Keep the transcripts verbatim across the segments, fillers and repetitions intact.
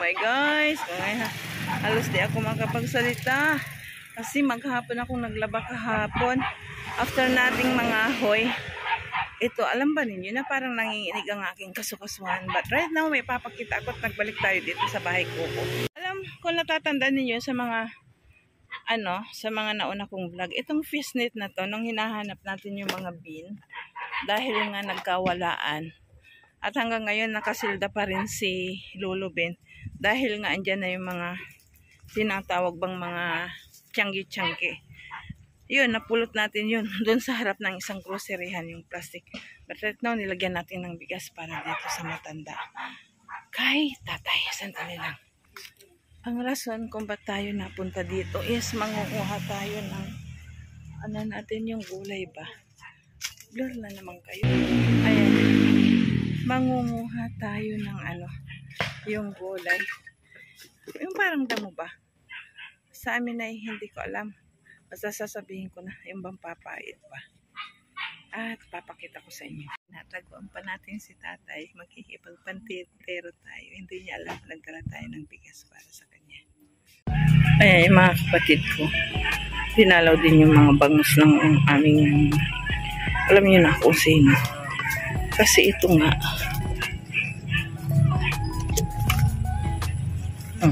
Hi guys, ay, halos di ako makapagsalita kasi maghapon akong naglaba kahapon after nating mga hoy. Ito, alam ba ninyo na parang nanginginig ang aking kasukasuhan, but right now may papakita ako at nagbalik tayo dito sa bahay ko. Alam, kung natatandaan ninyo sa mga ano, sa mga nauna kong vlog, itong fishnet na to, nung hinahanap natin yung mga bin dahil nga nagkawalaan. At hanggang ngayon nakasilda pa rin si Lolo Ben dahil nga andyan na yung mga tinatawag bang mga tiyanggi-tiyanggi. Yun, napulot natin yun doon sa harap ng isang groceryhan yung plastic. But right now nilagyan natin ng bigas para dito sa matanda. Kay tatay, sandali lang. Ang rason kung ba't tayo napunta dito is mangunguha tayo ng ano natin yung gulay ba. Blur na naman kayo. Ayan. Mangunguha tayo ng ano, yung gulay. Yung parang damo ba? Sa amin ay hindi ko alam. Basta sasabihin ko na yung bang papait pa. At papakita ko sa inyo. Nataguan pa natin si tatay. Magkikipagpantitero tayo. Hindi niya alam nagdala tayo ng bigas para sa kanya. Ayan yung mga kapatid ko. Dinalaw din yung mga bangus ng aming, alam niyo na kung sino. Kasi ito nga. Oh.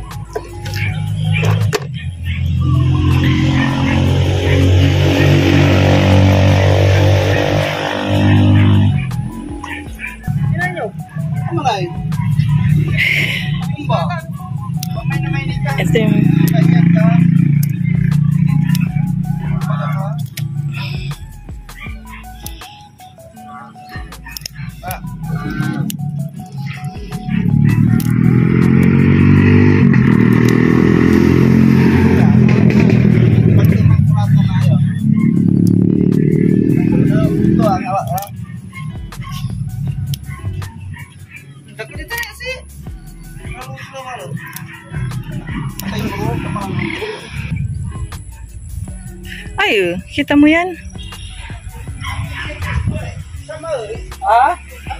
Ito yung ay, kita mo yan? Ah?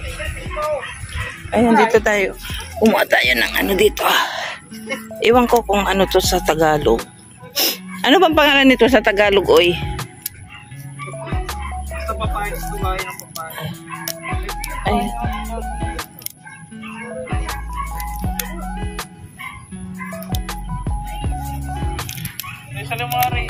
Ayun, dito tayo. Kumuha tayo ng ano dito. Iwan ko kung ano to sa Tagalog. Ano bang pangalan nito sa Tagalog, oy? Sa papaya, tumayo ng papaya. Ay. May salimari.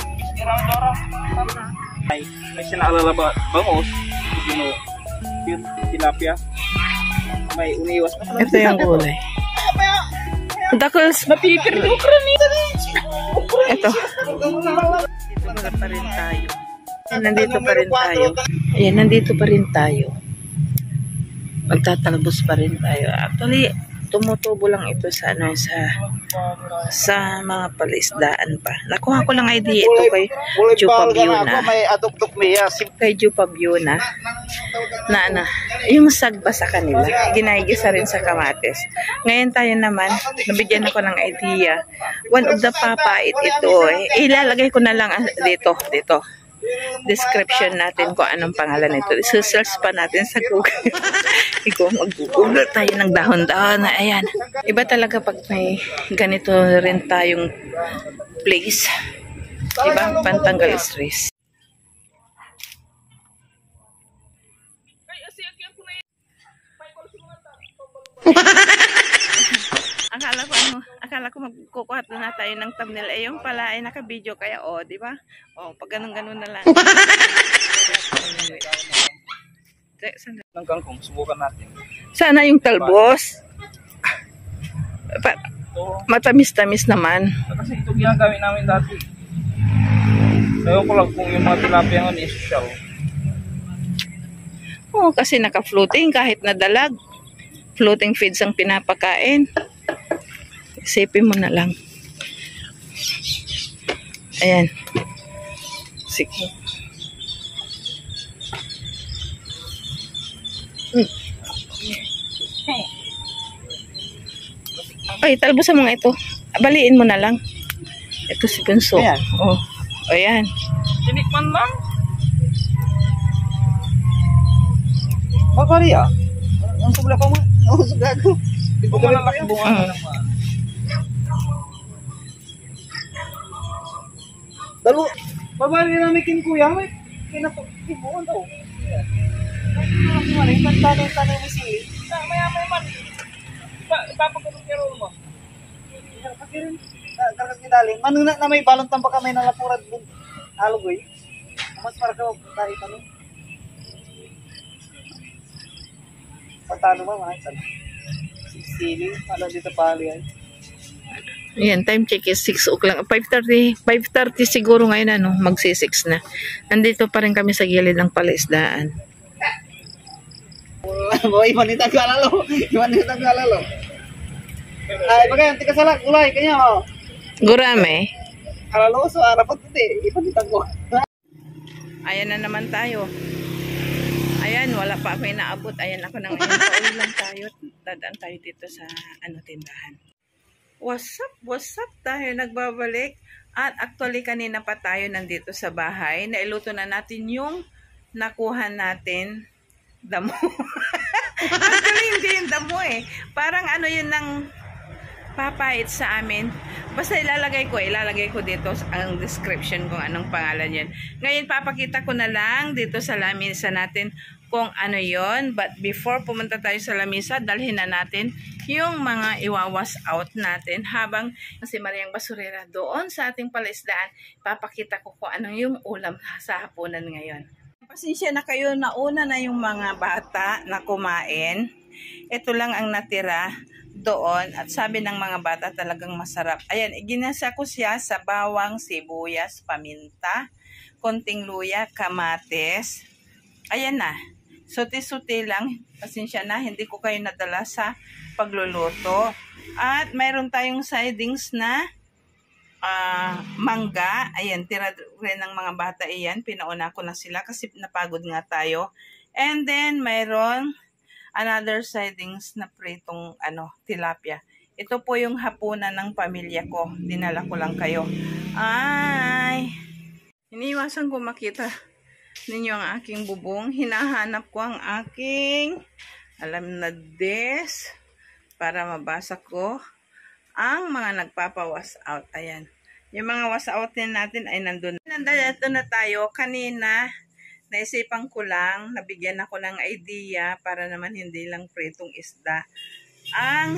Ay, may sinalalaba bangus, sino, tilapia, may uniwas. Ito yung gulay. Dakos, mapipirdo ko rin. Ito. Dito pa rin tayo. Nandito pa rin tayo. Ayan, nandito pa rin tayo. Magtatalbos pa rin tayo. Actually, tumutubo lang ito sa ano, sa sa mga palisdaan pa. Nakuha ko lang idea ito kay Jupabiona. Kay Jupabiona na ano, yung sagba sa kanila, ginagisa rin sa kamates. Ngayon tayo naman, nabigyan ako ng idea. One of the papait ito, eh, ilalagay ko na lang dito, dito. Description natin kung anong pangalan nito. I-search pa natin sa Google. Ikaw mag-google tayo ng dahon-dahon. Ayan. Iba talaga pag may ganito rin tayong place. Diba? Pantanggal stress. Akala ko ano, akala ko magkukuha na tayo ng thumbnail. Eh, yung pala ay naka-video kaya oh, di ba? Oh, pag ganun-ganun na lang. Ng kangkong, subukan natin. Sana yung talbos. Pa matamis-tamis naman. Kasi ito ginagamit namin dati. Sayo ko lang kung yung mga tilapia nga ni-social. Oh, kasi naka-floating kahit nadalag. Floating feeds ang pinapakain. Isipin mo na lang. Ayan. Sige. Hmm. Ay, talbosan mo nga ito. Baliin mo na lang. Ito si Bunso. Ayan. Oh. Ayan. Tinikman lang. Bakari ah. Ang subla pa mo. Ang subla ko. Di ko man lang bunga. Talo, babali namin kin kuya, may kinapukibuan daw. Tanay, tanay, tanay ni sili. Maya-maya man. Ipapagulong kero mo. Pakirin, karkas ni daling. Manong na, na may balon tambak ka may nalapurad din. Halogoy. Mas para ka tayo tanong. Patano ba mga isan? Sili, ala dito pali ay. Ayan, time check is six o'clock. five thirty, five thirty siguro ngayon, ano, magsi six na. Nandito pa rin kami sa gilid ng palaisdaan. Boy, imanita ka lalo. Imanita ka lalo. Ay, bagay, tika salak, ulay, kanya oh. Gurame. Alalo, so arapat hindi. Imanita ko. Ayan na naman tayo. Ayan, wala pa ako inaabot. Ayan ako nang ngayon. Pauwi lang tayo. Dadaan tayo dito sa ano tindahan. What's up? What's up? Tayo nagbabalik. At actually kanina pa tayo nandito sa bahay. Nailuto na natin yung nakuha natin damo. Actually hindi yung damo eh. Parang ano yun ng papait sa amin. Basta ilalagay ko, ilalagay ko dito ang description kung anong pangalan yun. Ngayon papakita ko na lang dito sa lamisa natin kung ano yon. But before pumunta tayo sa lamisa, dalhin na natin yung mga iwawas out natin habang si Mariang Basurera doon sa ating palaisdaan. Papakita ko kung ano yung ulam sa hapunan ngayon. Pasensya na kayo, nauna na yung mga bata na kumain. Ito lang ang natira doon at sabi ng mga bata talagang masarap. Ayan, iginasa ko siya sa bawang, sibuyas, paminta, konting luya, kamates. Ayan na. Suti-suti lang. Pasensya na, hindi ko kayo nadala sa pagluluto. At mayroon tayong sidings na uh, mangga. Ayan, tira rin ng mga bata iyan. Pinauna ko na sila kasi napagod nga tayo. And then, mayroon another sidings na pritong ano, tilapia. Ito po yung hapunan ng pamilya ko. Dinala ko lang kayo. Ay! Iniwasan ko makita ninyo ang aking bubong. Hinahanap ko ang aking alam na des para mabasa ko ang mga nagpapawas out. Ayan. Yung mga was out din natin ay nandun. Nandito na tayo. Kanina, naisipan ko lang, nabigyan ako ng idea para naman hindi lang pritong isda ang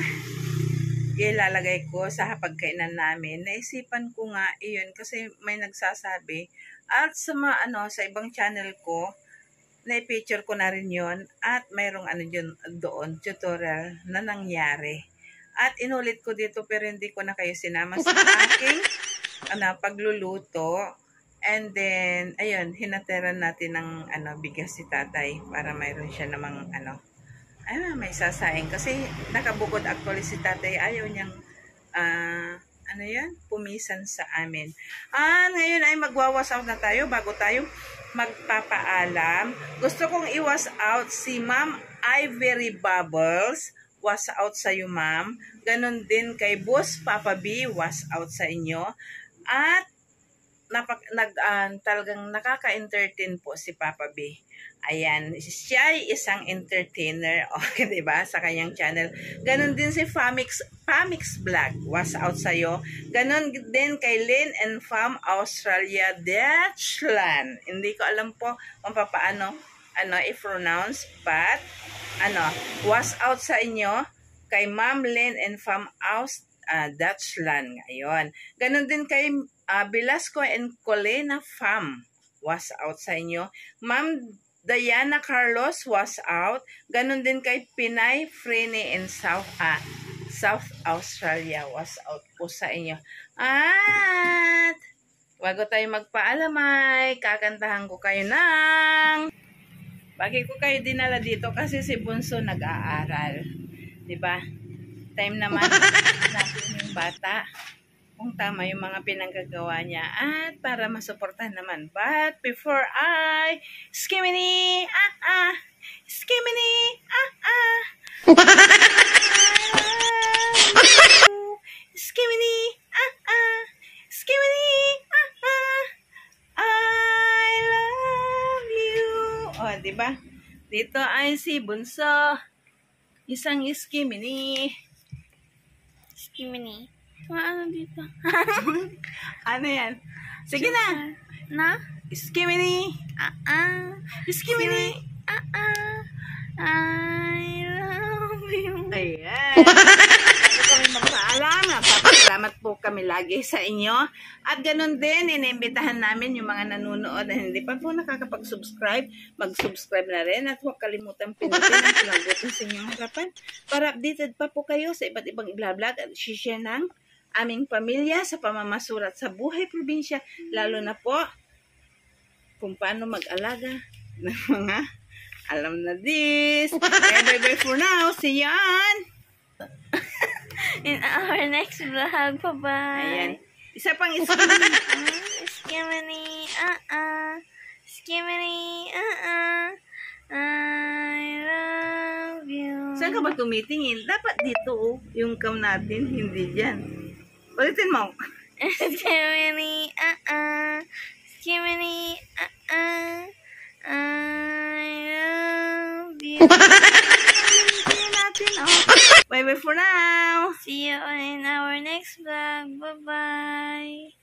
ilalagay ko sa hapagkainan namin. Naisipan ko nga iyon kasi may nagsasabi at sa mga ano sa ibang channel ko na-picture ko na rin yon at mayroong ano yun doon tutorial na nangyari at inulit ko dito pero hindi ko na kayo sinama sa aking ano, pagluluto. And then, ayun, hinateran natin ng ano, bigas si tatay para mayroon siya namang ano, ay, may sasaing. Kasi nakabukod actually si tatay, ayaw niyang, uh, ano yan, pumisan sa amin. Ah, ngayon ay magwawas out na tayo bago tayo magpapaalam. Gusto kong iwas out si Ma'am Ivory Bubbles. Was out sa iyo, ma'am. Ganon din kay Boss Papa B, was out sa inyo. At Napak, nag, uh, talagang nakaka-entertain po si Papa B. Ayan, siya ay isang entertainer, okay, diba? Sa kanyang channel. Ganon din si Famix, Famix Vlog, was out sa'yo. Ganon din kay Lynn and Fam Australia Dutchland. Hindi ko alam po kung paano ano, i-pronounce, but ano, was out sa inyo kay Ma'am Lynn and Fam Aus, uh, Dutchland. Ngayon. Ganon din kay Uh, Velasco and Colena Fam was out sa inyo. Ma'am Diana Carlos was out. Ganon din kay Pinay Frene in South, uh, South Australia was out po sa inyo. At bago tayo magpaalam ay kakantahan ko kayo ng bakit ko kayo dinala dito kasi si Bunso nag-aaral. Diba? Time naman natin yung bata. Kung tama yung mga pinanggagawa niya at para masuportahan naman. But before I skimini ah ah skimini ah ah skimini ah ah skimini ah ah I love you. Oh, di ba? Dito ay si Bunso, isang skimini. Skimini. Ano dito? Ano yan? Sige na. Na? Skimini. Ah, ah. Skimini. Ah, ah. I love you. Ayan. Bago kami magpaalam, nagpapasalamat po kami lagi sa inyo. At ganun din, inimbitahan namin yung mga nanonood na hindi pa po nakakapag-subscribe, mag-subscribe na rin at huwag kalimutan pinutin ang pinagbutin sa inyong harapan para updated pa po kayo sa iba't ibang vlog at share ng aming pamilya sa pamamasulat sa buhay probinsya, lalo na po kung paano mag-alaga ng mga alam na this. Okay, bye-bye for now. See you on! In our next vlog. Bye-bye. Ayan. Isa pang skimini. Skimini. Ah, ah. Skimini. Ah, ah. I love you. Saan ka ba tumitingin? Dapat dito, oh. Yung cam natin, hindi dyan. Ulitin mo. Skimini. Ah, ah. Skimini. Ah, ah. I love you. Tingnan natin, oh. Bye-bye for now. See you in our next vlog. Bye-bye.